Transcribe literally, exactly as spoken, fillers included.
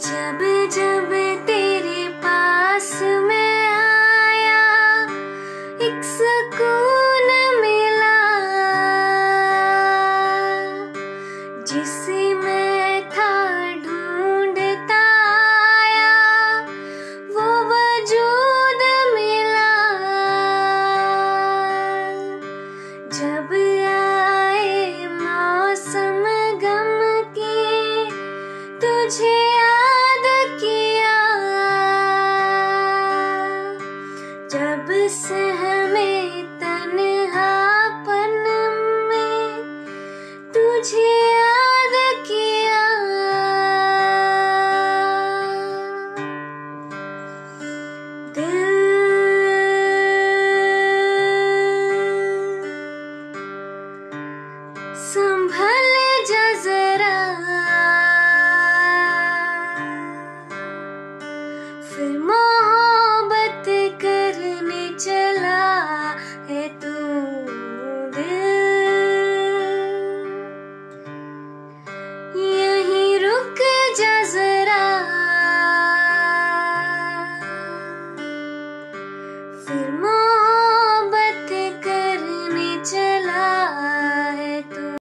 जब जब तेरे पास मैं आया एक सुकून मिला, जिसे मैं था ढूंढता आया वो वजूद मिला। जब आए मौसम गम के तुझे याद किया, जब सहमे तन्हापन में तुझे याद किया। दिल संभल जा जरा, फिर